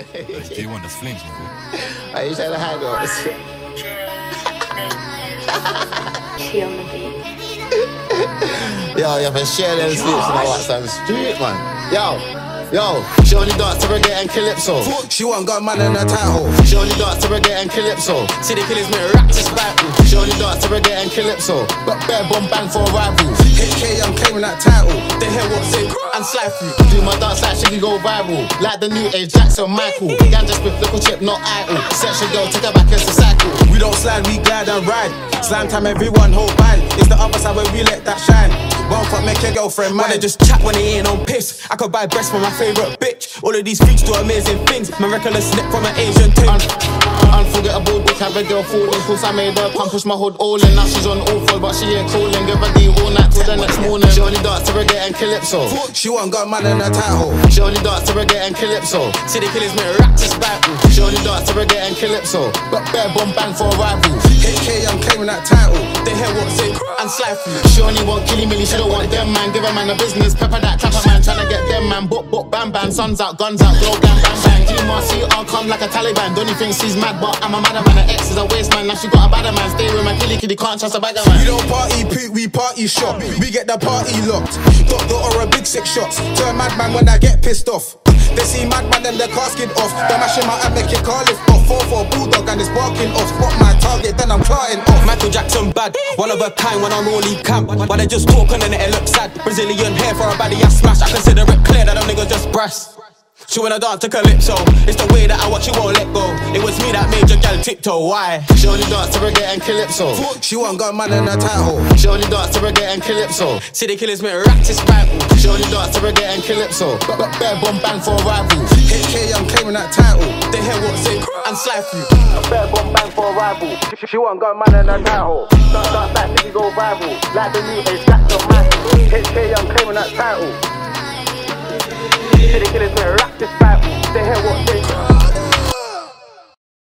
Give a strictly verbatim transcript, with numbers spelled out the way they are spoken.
J one, that's flames, man. Are you trying to hide on this? She on the beat. Yo, you have to share them slips and I watch some street, man. Yo, yo, she only dance to reggae and calypso. She want got man in her title. She only dance to reggae and calypso. See the killers make rap to battle. She only dance to reggae and calypso. Got bare bomb bang for a rival. H K, I'm claiming that title. They hear what's in and slide through. Do my dance like she can go viral. Like the new age Jackson Michael. Ganja spit little chip, not idle. Section girl, take her back as a cycle. We don't slide, we glide and ride. Slam time, everyone hold band. It's the other side where we let that shine. One fuck make your girlfriend mine. They just chat when they ain't on piss. I could buy breasts for my favourite bitch. All of these freaks do amazing things. Miraculous slip from an Asian thing. Un Unforgettable dick, have a girl falling. Cause I made her pump, push my hood all in. Now she's on all four, but she ain't calling. Give her D all night till the next morning. She only dance to reggae and calypso. She want got man in her title. She only dance to reggae and calypso. See the killers make rap to battle. She only dance to reggae and calypso. Got bare bomb bang for a rival. H K, I'm claiming that title. They hear what's in and slide through. She only want killy milly, she don't want them man. Give a man a business, pepper that clapper man. Tryna get them man, book, book, bam, bam. Suns out, guns out, go bang, bang, bang. G M R C, I'll come like a Taliban. Don't you think she's mad, but I'm a madder man. Her ex is a waste man, now she got a badder man. Stay with my killy kiddy, can't trust a bagger man. We don't party poop, we party shop. We get the party locked. Doctor or a big six shots. Turn madman when I get pissed off. They see madman and the casket off. They mash him out and make your car lift off. Four for a bulldog and it's barking off. Spot my target, then I'm clarting off. Michael Jackson bad, one of a kind when I'm rolly camp. But they just talk and then it looks sad. Brazilian hair for a baddie I smash. I consider it clear that them niggas just brass. She wanna dance to calypso. It's the way that I watch, she won't let go. It was me that made your gal tiptoe, why? She only dance to reggae and calypso. She want got man in her title. She only dance to reggae and calypso. See the killers make rap to battle. She only dance to reggae and calypso. Got, got bare bomb bang for a rival. H K, I'm claiming that title. They hear what's in and slide through. Got bare bomb bang for a rival. She, she want got man in her title. Dance, dance like she can go viral. Like the new age Jackson Michael. H K, I'm claiming that title. See the killers make rap this battle. They hear what's in